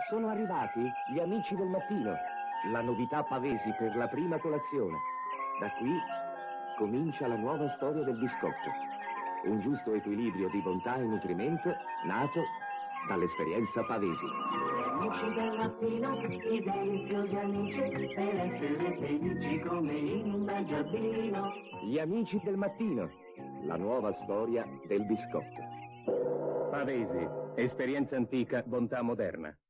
Sono arrivati gli amici del mattino, la novità Pavesi per la prima colazione. Da qui comincia la nuova storia del biscotto. Un giusto equilibrio di bontà e nutrimento nato dall'esperienza Pavesi. Amici del mattino, i deliziosi amici, per essere felici come in un bel giardino. Gli amici del mattino, la nuova storia del biscotto. Pavesi, esperienza antica, bontà moderna.